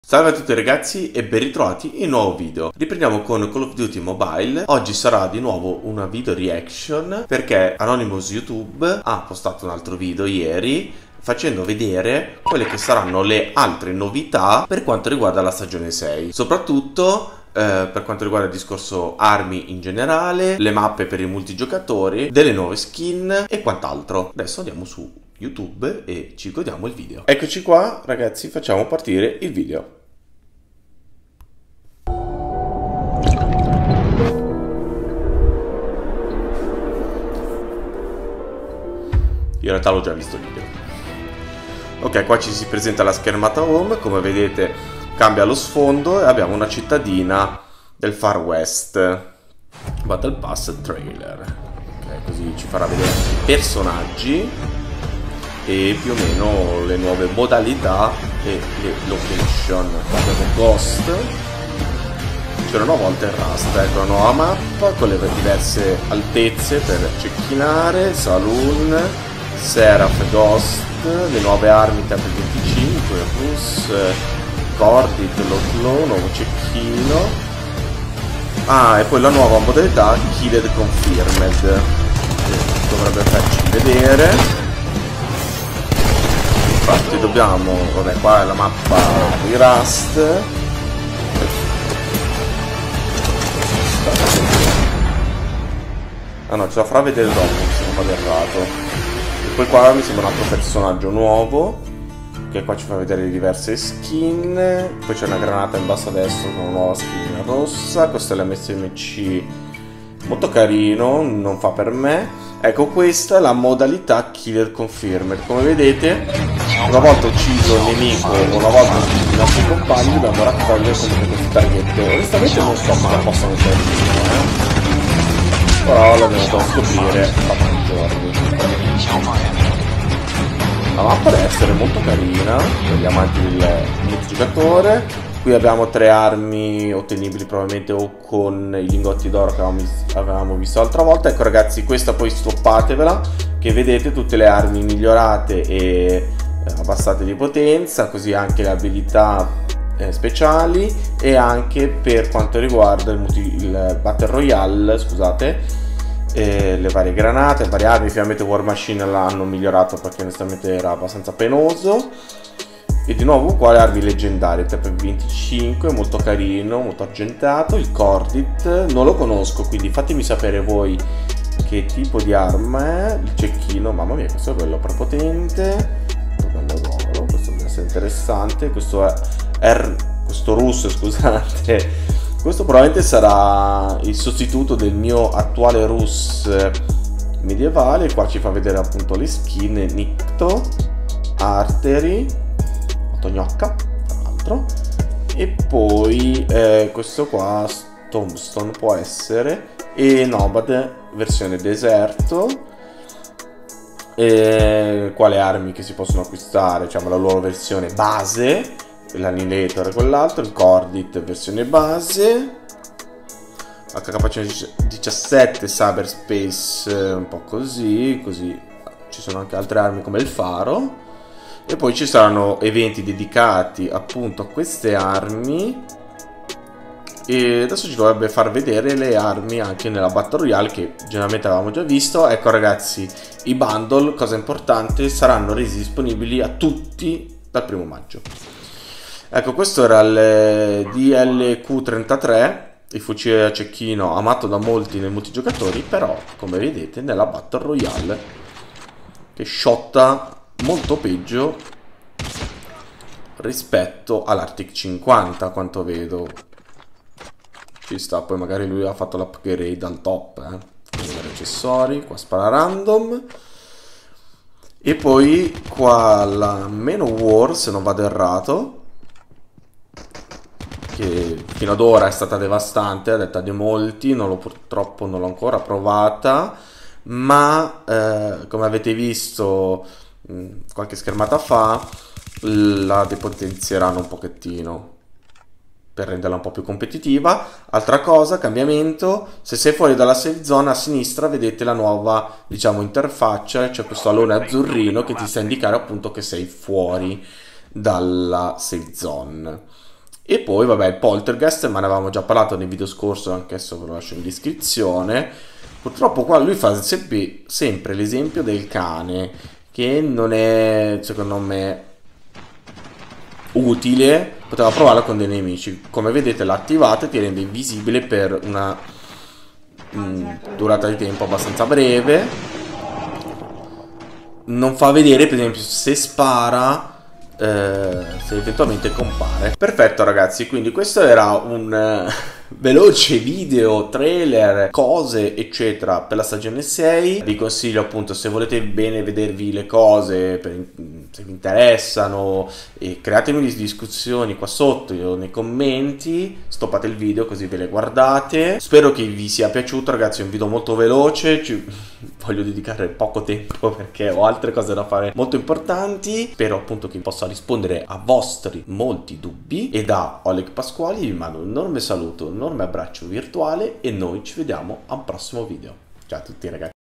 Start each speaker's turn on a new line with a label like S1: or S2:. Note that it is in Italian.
S1: Salve a tutti ragazzi e ben ritrovati in un nuovo video. Riprendiamo con Call of Duty Mobile. Oggi sarà di nuovo una video reaction perché Anonymous YouTube ha postato un altro video ieri facendo vedere quelle che saranno le altre novità per quanto riguarda la stagione 6. Soprattutto per quanto riguarda il discorso armi in generale, le mappe per i multigiocatori, delle nuove skin e quant'altro. Adesso andiamo su YouTube e ci godiamo il video. Eccoci qua ragazzi, facciamo partire il video. In realtà l'ho già visto il video. Ok, qua ci si presenta la schermata home, come vedete cambia lo sfondo e abbiamo una cittadina del Far West. Battle Pass trailer. Ok, così ci farà vedere i personaggi e più o meno le nuove modalità e le location. Abbiamo Ghost. C'era una volta il Rust, ecco la nuova mappa con le diverse altezze per cecchinare, Saloon, Seraph, Ghost, le nuove armi Temple 25, Rus, Cordit, Low, nuovo cecchino. Ah, e poi la nuova modalità Killed Confirmed, che dovrebbe farci vedere. Infatti dobbiamo, vabbè, qua è la mappa di Rust. Ah no, ce la farà vedere dopo, se non vado errato. E poi qua mi sembra un altro personaggio nuovo, che qua ci fa vedere le diverse skin. Poi c'è una granata in basso a destra con una nuova skin rossa. Questo è l'MSMC, molto carino, non fa per me. Ecco, questa è la modalità Killer Confirmed. Come vedete, una volta ucciso il nemico o una volta ucciso i nostri compagni, dobbiamo raccogliere comunque questi target. Onestamente non so cosa possano servire, però l'abbiamo da scoprire fra pochi giorni. La mappa deve essere molto carina per gli amanti del multigiocatore. Qui abbiamo 3 armi ottenibili probabilmente o con i lingotti d'oro che avevamo visto l'altra volta. Ecco ragazzi, questa poi stoppatevela, che vedete tutte le armi migliorate e abbassate di potenza, così anche le abilità speciali, e anche per quanto riguarda il Battle Royale, scusate, le varie granate, le varie armi. Finalmente War Machine l'hanno migliorato perché onestamente era abbastanza penoso. E di nuovo qua le armi leggendarie, TP25, molto carino, molto argentato. Il Cordit non lo conosco, quindi fatemi sapere voi che tipo di arma è. Il cecchino, mamma mia, questo è bello prepotente, bello d'oro, questo deve essere interessante. Questo è questo russo, scusate, questo probabilmente sarà il sostituto del mio attuale Rus medievale. Qua ci fa vedere appunto le skin Nicto, Artery, Gnocca tra l'altro, e poi questo qua Tombstone può essere, e Nomad versione deserto. E qua le armi che si possono acquistare, diciamo la loro versione base, l'Annihilator e quell'altro, il Cordit versione base, HK17 Cyberspace un po' così, ci sono anche altre armi come il Faro. E poi ci saranno eventi dedicati appunto a queste armi. E adesso ci dovrebbe far vedere le armi anche nella Battle Royale, che generalmente avevamo già visto. Ecco ragazzi, i bundle, cosa importante, saranno resi disponibili a tutti dal 1° maggio. Ecco, questo era il DLQ-33, il fucile a cecchino amato da molti nei multigiocatori, però come vedete nella Battle Royale che shotta molto peggio rispetto all'Arctic 50, a quanto vedo. Ci sta, poi magari lui ha fatto l'upgrade al top, con gli accessori. Qua spara random. E poi qua la Manowar, se non vado errato, che fino ad ora è stata devastante a detta di molti. Purtroppo non l'ho ancora provata, ma come avete visto qualche schermata fa, la depotenzieranno un pochettino per renderla un po' più competitiva. Altra cosa, cambiamento: se sei fuori dalla safe zone, a sinistra vedete la nuova, diciamo, interfaccia. C'è questo alone azzurrino che ti sta a indicare appunto che sei fuori dalla safe zone. E poi vabbè il Poltergeist, ma ne avevamo già parlato nel video scorso, anche adesso ve lo lascio in descrizione. Purtroppo qua lui fa sempre l'esempio del cane, che non è secondo me utile. Poteva provarlo con dei nemici. Come vedete l'attivate ti rende invisibile per una durata di tempo abbastanza breve. Non fa vedere per esempio se spara, se eventualmente compare. Perfetto ragazzi, quindi questo era un veloce video, trailer, cose eccetera per la stagione 6. Vi consiglio appunto, se volete bene vedervi le cose, se vi interessano, e createmi discussioni qua sotto nei commenti, stoppate il video così ve le guardate. Spero che vi sia piaciuto ragazzi, è un video molto veloce, voglio dedicare poco tempo perché ho altre cose da fare molto importanti. Spero appunto che possa rispondere a vostri molti dubbi, e da Oleg Pasquali vi mando un enorme saluto, un enorme abbraccio virtuale, e noi ci vediamo a un prossimo video. Ciao a tutti ragazzi.